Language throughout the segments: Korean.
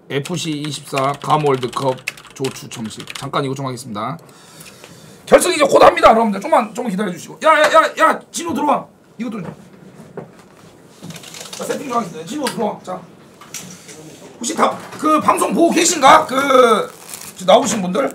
FC24 감월드컵 조추첨식. 잠깐 이거 좀 하겠습니다. 결승 이제 곧 합니다, 여러분들. 좀만 기다려주시고. 야, 진호 들어와. 이것도. 자, 세팅 좀 하겠습니다. 진호 들어와. 자, 혹시 다 그 방송 보고 계신가? 그 나오신 분들.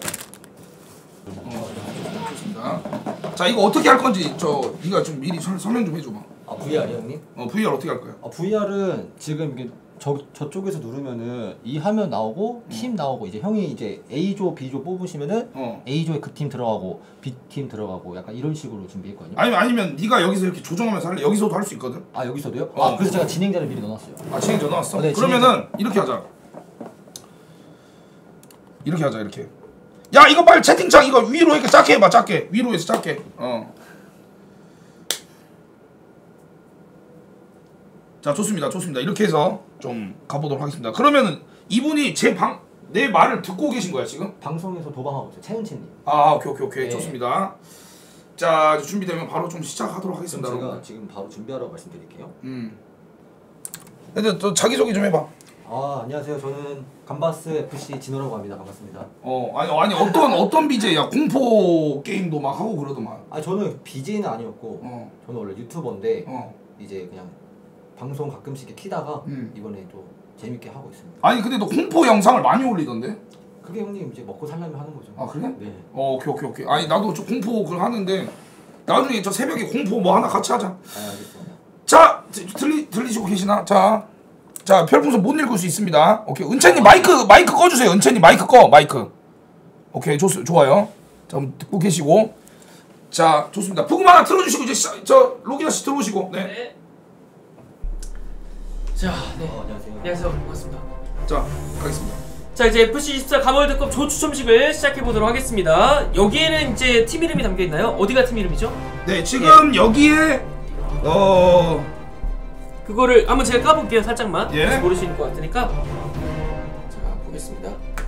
좋습니다. 자, 이거 어떻게 할 건지 네가 좀 미리 설명 좀 해줘봐. 아, VR이요, 형님? VR 어떻게 할 거야? VR은 지금 이게 저쪽에서 누르면은 이 화면 나오고 팀 나오고 이제 형이 이제 A조, B조 뽑으시면은 A조에 그 팀 들어가고 B팀 들어가고 약간 이런 식으로 준비했거든요. 아니면 네가 여기서 이렇게 조정하면서 할래? 여기서도 할 수 있거든. 아, 여기서도요? 아, 그래서 제가 진행자를 미리 넣어놨어요. 아, 진행자 넣어놨어? 네, 그러면은 이렇게 하자. 이렇게. 야, 이거 빨리 채팅창 이거 위로 이렇게 작게 해봐. 작게. 위로 해서 작게. 자, 좋습니다. 이렇게 해서 좀 가보도록 하겠습니다. 그러면은 이분이 내 말을 듣고 계신 거야 지금? 방송에서 도방하고 있어요. 최은채님. 아, 오케이. 네. 좋습니다. 자, 준비되면 바로 좀 시작하도록 하겠습니다. 제가 여러분. 지금 바로 준비하라고 말씀드릴게요. 근데 또 자기소개 좀 해봐. 아, 안녕하세요. 저는 감바스 FC 진호라고 합니다. 반갑습니다. 아니 어떤 BJ야? 공포 게임도 막 하고 그러더만. 아, 저는 BJ는 아니었고 저는 원래 유튜버인데 이제 그냥 방송 가끔씩 이렇게 키다가 이번에 또 재밌게 하고 있습니다. 아니 근데 너 공포 영상을 많이 올리던데? 그게 형님 이제 먹고 살려면 하는 거죠. 아, 그래? 네. 오케이. 아니 나도 저 공포 그거 하는데 나중에 저 새벽에 공포 뭐 하나 같이 하자. 아, 알겠습니다. 자, 들리시고 계시나? 자, 별풍선 못 읽을 수 있습니다. 오케이, 은채님 마이크 꺼주세요. 은채님 마이크 꺼. 오케이, 좋아요. 자, 듣고 계시고. 자, 좋습니다. 부금 하나 틀어주시고 이제 저 로기나 씨 들어오시고. 네. 자, 네. 안녕하세요. 안녕하세요. 반갑습니다. 자, 가겠습니다. 자, 이제 FC24 감월드컵 조추첨식을 시작해보도록 하겠습니다. 여기에는 이제 팀 이름이 담겨있나요? 어디가 팀 이름이죠? 네, 지금 여기에 그거를 한번 제가 까볼게요. 살짝만. 예. 모르시는 것 같으니까. 자, 보겠습니다.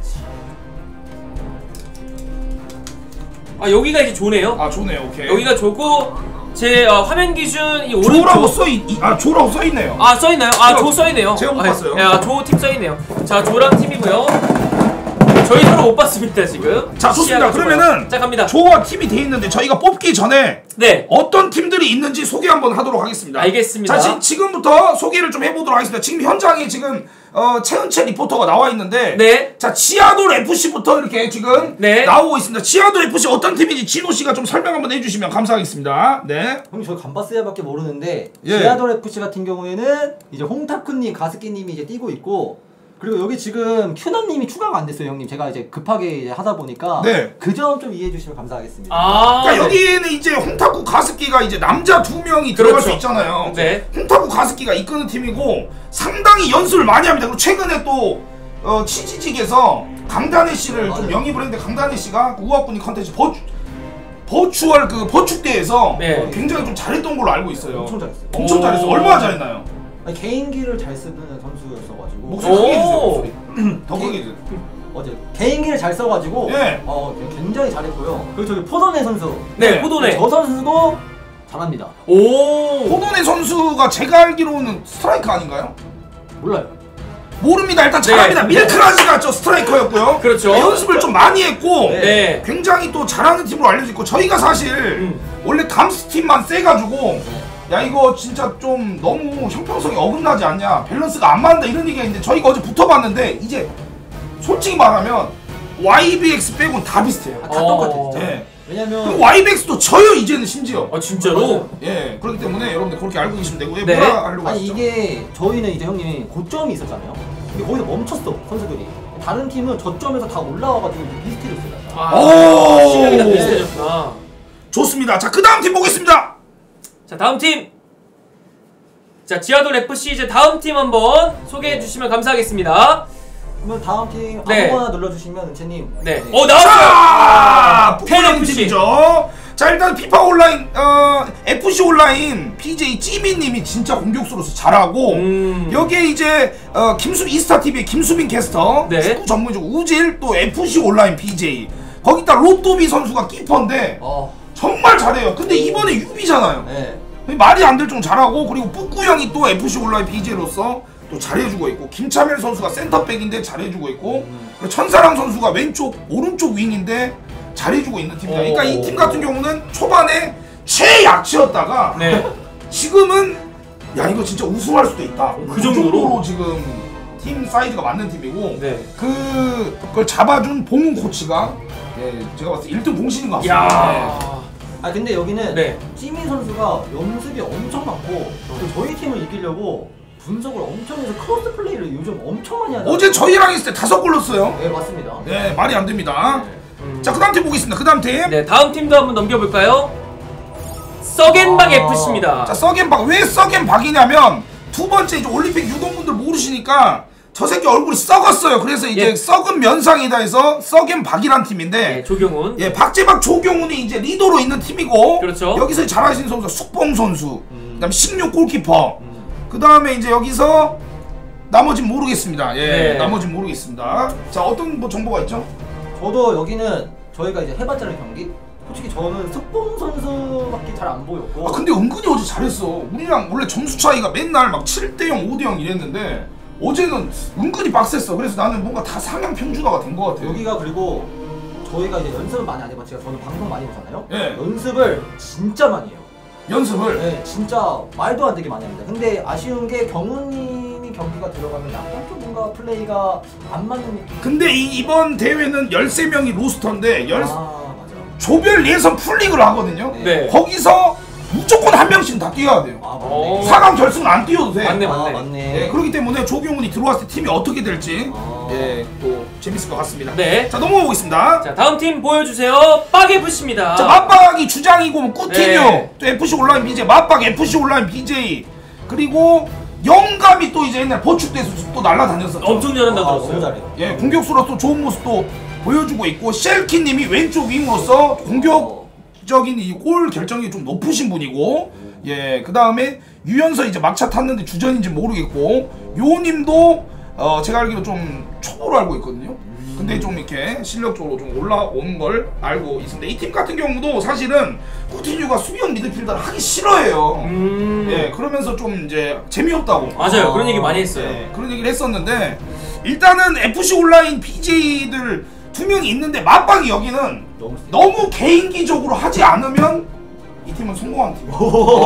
아, 여기가 이제 조네요. 아, 좋네요. 오케이. 여기가 조고 제 화면 기준 이 오른쪽 조라고 조라고 써있네요. 아, 써있나요? 아, 조 써있네요. 제가 못 봤어요. 아, 조 팀 써있네요. 자, 조랑 팀이고요. 저희 서로 못 봤습니다 지금. 자, 좋습니다. 그러면은 자, 갑니다. 조와 팀이 돼 있는데 저희가 뽑기 전에 네. 어떤 팀들이 있는지 소개 한번 하도록 하겠습니다. 알겠습니다. 자, 지금부터 소개를 좀 해보도록 하겠습니다. 지금 현장에 지금 최은채 리포터가 나와 있는데, 네. 자, 지하돌 FC부터 이렇게 지금 네. 나오고 있습니다. 지하돌 FC 어떤 팀인지 진호 씨가 좀 설명 한번 해주시면 감사하겠습니다. 네. 형님 저 감바스야밖에 모르는데 예. 지하돌 FC 같은 경우에는 이제 홍타쿠님, 가스키님이 이제 뛰고 있고. 그리고 여기 지금 큐남님이 추가가 안 됐어요, 형님. 제가 이제 급하게 이제 하다 보니까 네. 그 점 좀 이해해 주시면 감사하겠습니다. 아, 그러니까 네. 여기에는 이제 홍타쿠 가스키가 이제 남자 2명이 들어갈 그렇죠. 수 있잖아요. 네. 홍타쿠 가스키가 이끄는 팀이고 상당히 연습을 많이 합니다. 그리고 최근에 또 치지직에서 강다네 씨를 좀 영입을 했는데 강다네 씨가 우아꾼이 컨텐츠 버추얼 그 버축대에서 네. 굉장히 좀 잘했던 걸로 알고 있어요. 엄청 잘했어요. 엄청 잘했어. 얼마나 잘했나요? 아니, 개인기를 잘 쓰는 선수였어가지고 목소리 크게 해주세요. 오. 목소리. 더 크게 해주세요. 어제 개인기를 잘 써가지고 예. 굉장히 잘했고요. 그리고 저기 포도네 선수, 네, 포도네. 저 선수도 잘합니다. 오. 호돈의 선수가 제가 알기로는 스트라이커 아닌가요? 몰라요. 모릅니다. 일단 잘합니다. 네. 밀크라지가 저 스트라이커였고요. 그렇죠. 연습을 좀 많이 했고 네. 굉장히 또 잘하는 팀으로 알려져 있고 저희가 사실 원래 감스 팀만 세가지고 야 이거 진짜 좀 너무 형평성이 어긋나지 않냐, 밸런스가 안 맞는다 이런 얘기가 있는데 저희가 어제 붙어봤는데 이제 솔직히 말하면 YBX 빼고는 다 비슷해요. 다 똑같아요. 진짜. 예. 왜냐면 그리고 YBX도 져요 이제는 심지어. 아, 진짜로? 예. 그렇기 때문에 여러분들 그렇게 알고 계시면 되고. 왜 네. 뭐라 하려고 아니 하시죠? 이게 저희는 이제 형님 고점이 있었잖아요. 근데 거기서 멈췄어 선수들이. 다른 팀은 저점에서 다 올라와가지고 이제 비슷해졌어요. 아, 오. 실력이 다 비슷해졌구나. 좋습니다. 자, 그 다음 팀 보겠습니다. 자, 다음 팀. 자, 지하돌 FC 이제 다음 팀 한번 소개해 주시면 감사하겠습니다. 그러면 다음 팀 네. 아무거나 눌러주시면 은채님. 네. 네. 나왔어요. 자, 텔 북한 FC. 팀이죠. 자, 일단 피파 온라인 FC 온라인 BJ 찌민님이 진짜 공격수로서 잘하고 여기에 이제 김수빈 인스타 TV의 김수빈 캐스터, 네. 축구 전문적 우질, 또 FC 온라인 BJ, 거기다 로또비 선수가 키퍼인데 정말 잘해요. 근데 이번에 유비잖아요. 네. 말이 안 될 정도 잘하고, 그리고 뿌꾸 형이 또 FC 온라인 BJ로서 또 또 잘해주고 있고 김차멜 선수가 센터백인데 잘해주고 있고 그리고 천사랑 선수가 오른쪽 윙인데 잘해주고 있는 팀이다. 그러니까 이 팀 같은 경우는 초반에 최약체였다가 네. 지금은 야 이거 진짜 우승할 수도 있다. 그 정도로 지금 팀 사이즈가 맞는 팀이고 네. 그걸 잡아준 봉훈 코치가 제가 봤을 때 1등 공신인 것 같습니다. 야. 아 근데 여기는 네. 찌민 선수가 연습이 엄청 많고 저희 팀을 이기려고 분석을 엄청 해서 크로스 플레이를 요즘 엄청 많이 하다. 어제 저희랑 있을 때 5골 넣었어요. 네 맞습니다. 네 말이 안 됩니다. 자 그 다음 팀 보겠습니다. 그 다음 팀. 네, 다음 팀도 한번 넘겨볼까요? 썩앤박 FC입니다. 자 썩앤박 왜 썩앤박이냐면 두 번째 이제 올림픽 유동분들 모르시니까 저 새끼 얼굴이 썩었어요. 그래서 이제 예. 썩은 면상이다 해서 썩앤박이란 팀인데 네, 조경훈. 예, 박재박 조경훈이 이제 리더로 있는 팀이고 그렇죠. 여기서 잘하시는 선수가 숙봉 선수 그다음에 16 골키퍼 그다음에 이제 여기서 나머진 모르겠습니다. 예, 네. 나머진 모르겠습니다. 자 어떤 뭐 정보가 있죠? 저도 여기는 저희가 이제 해봤잖아요 경기. 솔직히 저는 숙봉 선수밖에 잘 안 보였고. 아 근데 은근히 어제 잘했어. 우리랑 원래 점수 차이가 맨날 막 7대0, 5대0 이랬는데 어제는 은근히 빡셌어. 그래서 나는 뭔가 다 상향 평준화가 된 것 같아요. 여기가 그리고 저희가 이제 연습을 많이 안 해봤지만 저는 방송 많이 보잖아요. 예. 연습을 진짜 많이 해요. 연습을. 네, 진짜 말도 안 되게 많이 합니다. 근데 아쉬운 게 경훈님이 경기가 들어가면 약간 좀 뭔가 플레이가 안 맞는 느낌. 근데 이번 대회는 13명이 로스터인데 아 맞아. 조별 예선 풀리그를 하거든요. 네. 거기서 무조건 한 명씩 다 뛰어야 돼요. 아 오. 맞네. 4강 결승은 안 뛰어도 돼. 맞네, 아 맞네. 맞네. 예, 그렇기 때문에 조경훈이 들어왔을 때 팀이 어떻게 될지 아. 예, 또 재밌을 것 같습니다. 네. 자 넘어가 보겠습니다. 자, 다음 팀 보여주세요. 빡 FC입니다. 자 맞박이 주장이고 뭐 꾸티뉴 네. 또 FC 온라인 BJ 맞박 FC 온라인 BJ 그리고 영감이 또 이제 옛날 버축돼서 또 날라다녔었죠. 엄청 잘한다 너무 들었어요. 잘해요. 예 공격수로 또 좋은 모습도 보여주고 있고 쉘키님이 왼쪽 윙으로서 공격적인 이 골 결정이 좀 높으신 분이고 예 그 다음에 유연서 이제 막차 탔는데 주전인지 모르겠고 요님도 제가 알기로 좀 초보로 알고 있거든요. 근데 좀 이렇게 실력적으로 좀 올라온 걸 알고 있습니다. 이 팀 같은 경우도 사실은 쿠티뉴가 수비형 미드필더를 하기 싫어해요. 예, 그러면서 좀 이제 재미없다고. 맞아요. 그런 얘기 많이 했어요. 예, 그런 얘기를 했었는데 일단은 FC 온라인 BJ들 2명이 있는데 맞박이 여기는 너무 개인기적으로 하지 않으면 이 팀은 성공한 팀이에요.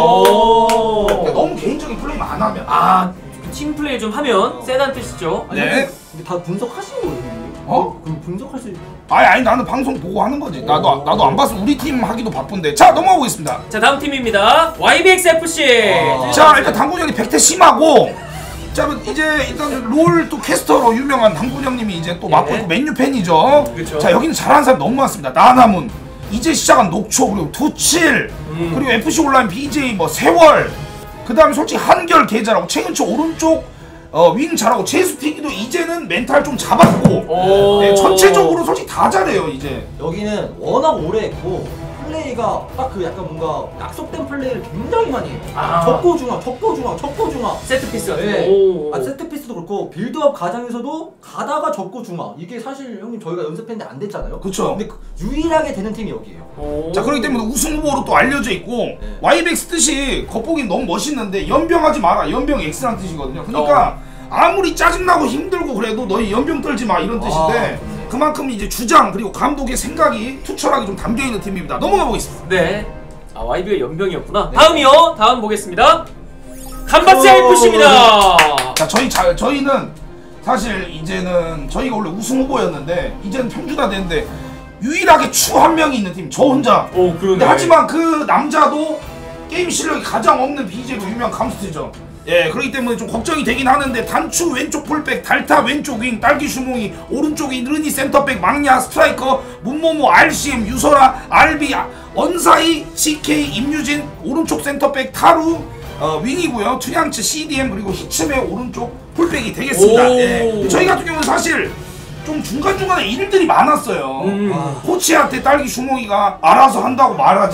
그러니까 너무 개인적인 플레이만 안 하면. 아, 팀 플레이 좀 하면 세다는 뜻이죠. 아니, 네. 근데 다 분석하신 거예요? 어? 그럼 분석할 수. 아니 나는 방송 보고 하는 거지. 나도 안 봐서 우리 팀 하기도 바쁜데. 자 넘어가 보겠습니다. 자, 다음 팀입니다. YBX FC. 자 일단 당군 형이 100대 심하고. 자 이제 일단 롤 또 캐스터로 유명한 당군 형님이 이제 또 맡고 네. 있고 맨유 팬이죠. 그쵸. 자 여기는 잘하는 사람 너무 많습니다. 나나문 이제 시작한 녹초 그리고 두칠 그리고 FC 온라인 BJ 뭐 세월 그 다음에 솔직히 한결 계좌라고 최근초 오른쪽 윙 잘하고 제수피기도 이제는 멘탈 좀 잡았고 네, 전체적으로 솔직히 다 잘해요 이제. 여기는 워낙 오래 했고 플레이가 딱 그 약간 뭔가 약속된 플레이를 굉장히 많이 해요. 아. 적고 중앙, 적고 중앙, 적고 중앙. 세트피스 같은 네. 거. 오. 아 세트피스도 그렇고 빌드업 과정에서도 가다가 적고 중앙. 이게 사실 형님 저희가 연습했는데 안 됐잖아요. 그쵸. 근데 유일하게 되는 팀이 여기예요. 오. 자 그렇기 때문에 우승 후보로 또 알려져 있고 YBX 뜻이 겉보기엔 너무 멋있는데 연병하지 마라. 연병 X란 뜻이거든요. 그러니까 아무리 짜증나고 힘들고 그래도 너희 연병 떨지 마 이런 뜻인데 그만큼 이제 주장 그리고 감독의 생각이 투철하게 좀 담겨있는 팀입니다. 넘어가 보겠습니다. 네. 아, YB가 연병이었구나. 다음이요. 다음 보겠습니다. 간바스 FC입니다. 자 저희는 사실 이제는 저희가 원래 우승 후보였는데 이제는 평준화 됐는데 유일하게 추 한 명이 있는 팀 저 혼자. 오, 그러네. 근데 하지만 그 남자도 게임 실력이 가장 없는 BJ로 유명한 감스트죠. 예, 그렇기 때문에 좀 걱정이 되긴 하는데 단추 왼쪽 풀백, 달타 왼쪽 윙, 딸기 슈몽이 오른쪽 윙, 르니 센터백, 막냐 스트라이커, 문모모, RCM, 유설아, RB, 언사이, CK, 임유진, 오른쪽 센터백, 타루, 윙이고요. 투양츠, CDM 그리고 히츠메 오른쪽 풀백이 되겠습니다. 예. 저희 같은 경우는 사실 좀 중간중간에 일들이 많았어요. 코치한테 딸기 슈몽이가 알아서 한다고 말하지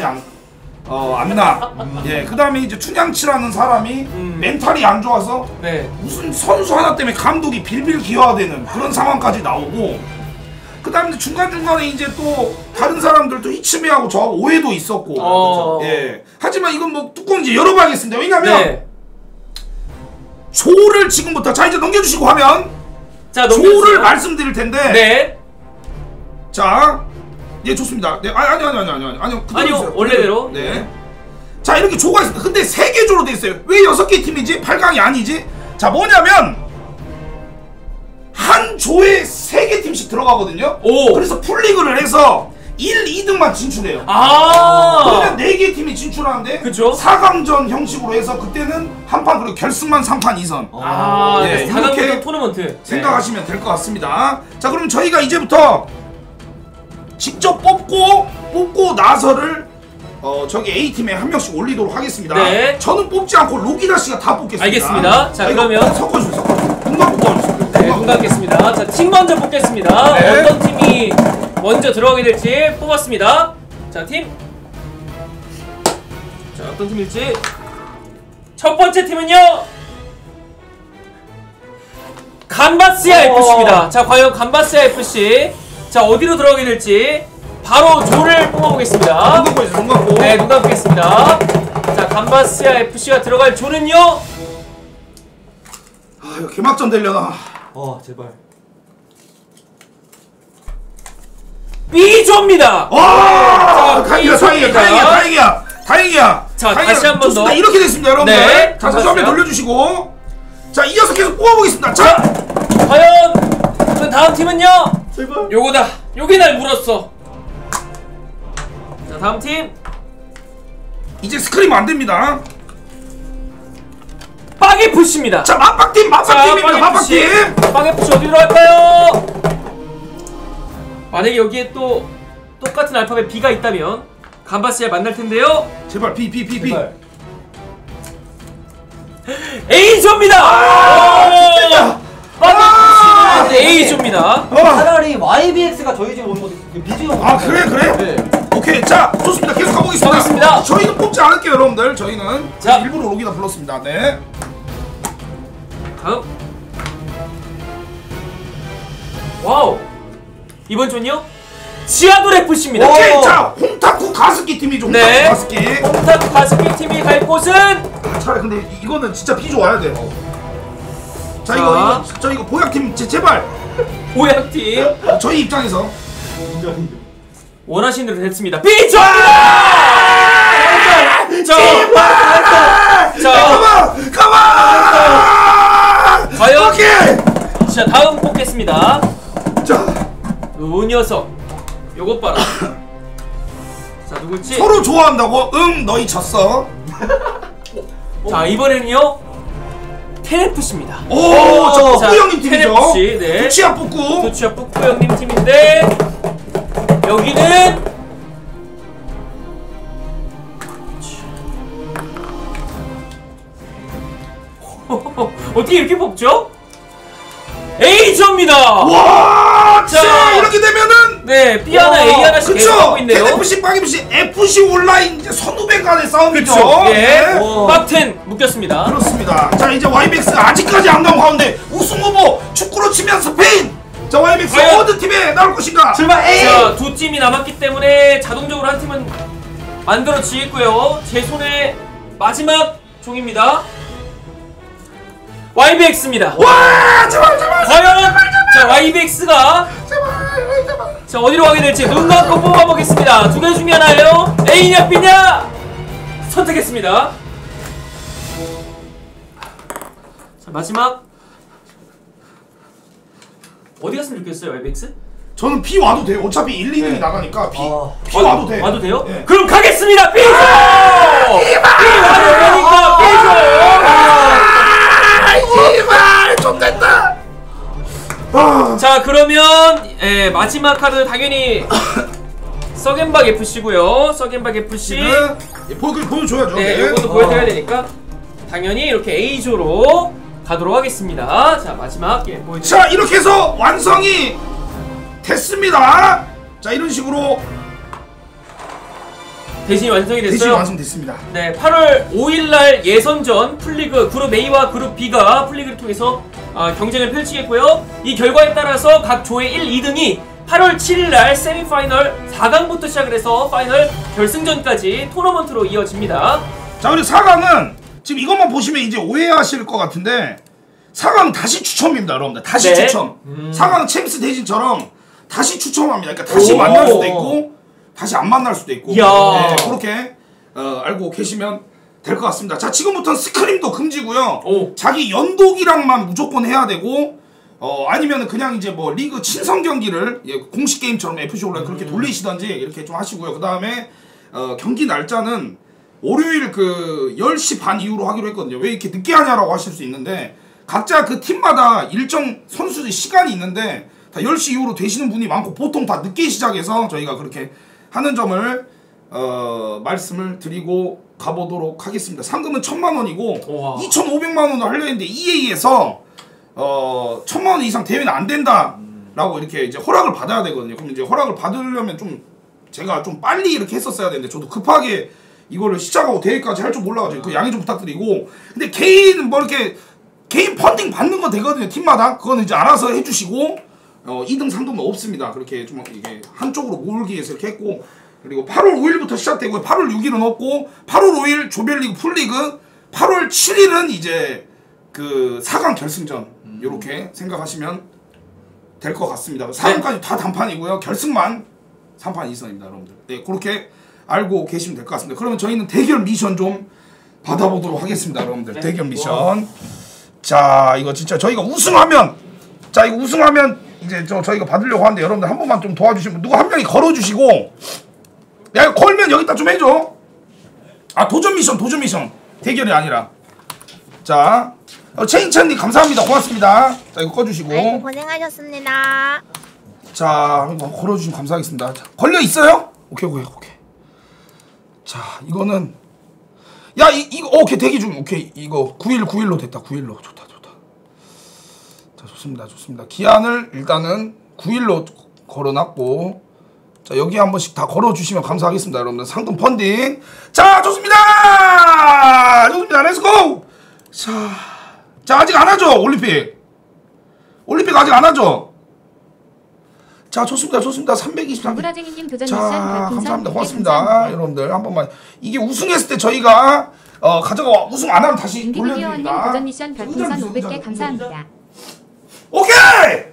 않나. 예, 그 다음에 이제 춘향치라는 사람이 멘탈이 안 좋아서 네. 무슨 선수 하나 때문에 감독이 빌빌 기어되는 그런 상황까지 나오고 그 다음에 중간중간에 이제 또 다른 사람들도 히치메하고 저하고 오해도 있었고 예. 하지만 이건 뭐 뚜껑 이제 열어봐야겠습니다. 왜냐면 네. 조를 지금부터 자 이제 넘겨주시고 하면 자, 조를 말씀드릴 텐데. 네. 자, 예 좋습니다. 네, 아니요 원래대로. 네. 자 이렇게 조가 있습니다. 근데 3개 조로 돼 있어요. 왜 6개 팀이지? 8강이 아니지? 자 뭐냐면 한 조에 3개 팀씩 들어가거든요. 오. 그래서 풀리그를 해서 1, 2등만 진출해요. 아. 그러면 4개 팀이 진출하는데 그쵸? 4강전 형식으로 해서 그때는 한 판 그리고 결승만 3판 2선. 아, 예, 4강부터 이렇게 토너먼트 생각하시면 될 것 같습니다. 자 그럼 저희가 이제부터 직접 뽑고 나서를 저기 A팀에 한 명씩 올리도록 하겠습니다. 네. 저는 뽑지 않고 로기다 씨가 다 뽑겠습니다. 알겠습니다. 자, 그러면 섞어주세요. 눈만 뽑아주세요. 네, 눈 감겠습니다. 자, 팀 먼저 뽑겠습니다. 네. 어떤 팀이 먼저 들어가게 될지 뽑았습니다. 자, 팀. 자, 어떤 팀일지. 첫 번째 팀은요. 감바스야 FC입니다. 자, 과연 감바스야 FC. 자, 어디로 들어가게 될지 바로 조를 뽑아보겠습니다. 눈 감고 있어요. 눈 감고. 네, 눈 감겠습니다. 자, 감바스야 FC가 들어갈 조는요. 아 이거 개막전 되려나. 제발. B조입니다. 와, 자, 다행이야. 자, 다행이야. 다시 한번 좋습니다. 더. 이렇게 됐습니다, 여러분들. 네, 자, 다시 한번 돌려주시고. 자, 이어서 계속 뽑아보겠습니다. 자, 과연 그 다음 팀은요? 제발. 요거다. 요게 날 물었어. 자, 다음 팀 이제 스크림 안 됩니다. 빠게푸시입니다. 자, 맞박팀입니다. 맞박팀. 빠게푸시 어디로 할까요? 만약에 여기에 또 똑같은 알파벳 B가 있다면 감바스에 만날 텐데요. 제발 B. 제발. A조입니다. 아, 빠게푸시는 A조입니다. 차라리 YBX가 저희 집에 오는 것도 비즈가 아, 그래? 네. 오케이, 자, 좋습니다. 계속 가보겠습니다. 가보겠습니다. 저희는 뽑지 않을게요, 여러분들. 저희는 자. 일부러 로기다 불렀습니다. 네. 다음. 와우. 이번 조는요? 지하돌 FC입니다. 오케이, 자, 홍타쿠 가스키 팀이죠. 홍타쿠 네. 가스키. 홍타쿠 가스피 팀이 갈 곳은 아, 차라리 근데 이거는 진짜 B 좋아야 돼. 자, 이거 보약팀 제발. 보약팀. 저희 입장에서. 원하신 대로 됐습니다. B조! 가만! 과연 오케이! 자, 다음 뽑겠습니다. 자, 요 녀석. 요것 봐라. 자, 누굴지. 서로 좋아한다고? 응, 너희 졌어. 자, 이번에는요. 테네프시입니다. 오, 저 자, 뿌꾸 형님 팀이죠. 테네프시, 네. 두치야 뿌꾸. 도치와 뿌꾸 형님 팀인데 여기는 어떻게 이렇게 뽑죠? A조입니다. 와, 자, 자, 이렇게 되면은 네, B 하나, A 하나씩 계속 그쵸? 하고 있네요. NFC, 빵FC, FC 온라인 이제 선후배 간의 싸움이죠. 그쵸? 예. 네. 빡텐 묶였습니다. 그렇습니다. 자, 이제 YBX가 아직까지 안 나온 가운데 우승 후보 축구로 치면 스페인. 자, YBX 과연? 어느 팀에 나올 것인가? 출발 A. 자, 두 팀이 남았기 때문에 자동적으로 한 팀은 만들어지겠고요. 제 손에 마지막 종입니다. YBX입니다. 와, 제발. 과연 자, YBX가 제발. 자, 어디로 가게 될지 눈 감고 뽑아보겠습니다. 두 개 중에 하나예요. A냐 B냐 선택했습니다. 자, 마지막 어디 갔으면 좋겠어요, YBX? 저는 B 와도 돼요. 어차피 1, 2등이 나가니까 B 와도 돼. 와도 돼요? 네. 그럼 가겠습니다. B조! B 와도 되니까 B조! 제발 좀 됐다. 자, 그러면 마지막 카드 당연히 서겐박 FC고요. 서겐박 FC. 보여줘야죠. 네, 요것도 보여드려야 되니까 당연히 이렇게 A조로 가도록 하겠습니다. 자, 마지막 보여드릴게요. 자, 이렇게 해서 완성이 됐습니다. 자, 이런 식으로 대신이 완성이 됐어요. 대신 완성됐습니다. 네, 8월 5일날 예선전 풀리그 그룹 A와 그룹 B가 풀리그를 통해서 경쟁을 펼치겠고요. 이 결과에 따라서 각 조의 1, 2등이 8월 7일날 세미파이널 4강부터 시작을 해서 파이널 결승전까지 토너먼트로 이어집니다. 자, 그리고 4강은 지금 이것만 보시면 이제 오해하실 것 같은데 4강 다시 추첨입니다, 여러분들. 다시 네. 추첨. 4강 챔스 대진처럼 다시 추첨합니다. 그러니까 다시 만날 수도 있고 다시 안 만날 수도 있고. 이야. 네, 그렇게 알고 계시면 될 것 같습니다. 자, 지금부터는 스크림도 금지고요. 자기 연독이랑만 무조건 해야 되고 아니면은 그냥 이제 뭐 리그 친선 경기를 공식 게임처럼 FC 온라인 그렇게 돌리시던지 이렇게 좀 하시고요. 그 다음에 경기 날짜는 월요일 그 10시 반 이후로 하기로 했거든요. 왜 이렇게 늦게 하냐라고 하실 수 있는데 각자 그 팀마다 일정 선수들 시간이 있는데 다 10시 이후로 되시는 분이 많고 보통 다 늦게 시작해서 저희가 그렇게 하는 점을 말씀을 드리고 가보도록 하겠습니다. 상금은 1,000,000원이고 2,500만원을 하려 했는데 EA에서 1,000,000원 이상 대회는 안 된다라고 이렇게 이제 허락을 받아야 되거든요. 그럼 이제 허락을 받으려면 좀 제가 좀 빨리 이렇게 했었어야 되는데 저도 급하게 이거를 시작하고 대회까지 할 줄 몰라가지고 그 양해 좀 부탁드리고 근데 개인 뭐 이렇게 개인 펀딩 받는 건 되거든요. 팀마다 그거는 이제 알아서 해주시고 2등 3등은 없습니다. 그렇게 좀 이게 한쪽으로 몰기 위해서 이렇게 했고 그리고 8월 5일부터 시작되고 8월 6일은 없고 8월 5일 조별리그 풀리그 8월 7일은 이제 그 4강 결승전 이렇게 생각하시면 될 것 같습니다. 4강까지 다 단판이고요. 결승만 3판 2선입니다, 여러분들. 네, 그렇게 알고 계시면 될 것 같습니다. 그러면 저희는 대결 미션 좀 받아보도록 하겠습니다, 여러분들. 대결 미션. 자, 이거 진짜 저희가 우승하면 이거 우승하면 이제 저희가 받으려고 하는데 여러분들 한 번만 좀 도와주시면 누구 한 명이 걸어주시고 야, 걸면 여기다 좀 해줘. 아, 도전 미션 대결이 아니라. 자, 최인찬님 감사합니다. 고맙습니다. 자, 이거 꺼주시고. 아이고, 고생하셨습니다. 자, 이거 걸어주시면 감사하겠습니다. 자, 걸려 있어요? 오케이. 자, 이거는 야, 이거 오케이 대기 중. 오케이, 이거 9일로 됐다. 9일로 좋다. 자, 좋습니다. 기한을 일단은 9일로 걸어놨고. 자, 여기 한 번씩 다 걸어주시면 감사하겠습니다, 여러분들. 상금 펀딩. 자, 좋습니다. 렛츠고. 자, 아직 안 하죠, 올림픽 아직 안 하죠. 자, 좋습니다. 323. 구라쟁이님 도전 자, 미션 별풍선 감사합니다. 100개 고맙습니다. 감사합니다. 여러분들 한 번만 이게 우승했을 때 저희가 가져가 우승 안 하면 다시 인디비디오님 돌려드립니다. 도전 미션 별풍선 500개 감사합니다. 오케이.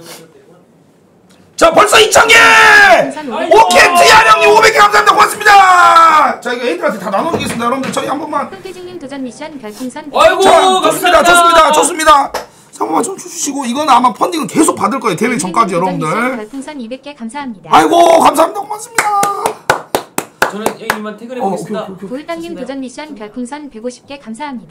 자, 벌써 2,000개! 오케이, 티아령님 500개 감사합니다. 고맙습니다. 자, 이거 애들한테 다 나눠주겠습니다. 여러분들, 저희 한 번만. 흑태중님 도전 미션 별풍선 아이고, 자, 감사합니다. 좋습니다. 자, 한 번만 좀 주시고, 이건 아마 펀딩은 계속 받을 거예요. 대회 전까지, 여러분들. 별풍선 200개 감사합니다. 아이고, 감사합니다. 고맙습니다. 저는 형님만 퇴근해 보겠습니다. 고일당님 도전 미션 별풍선 150개 감사합니다.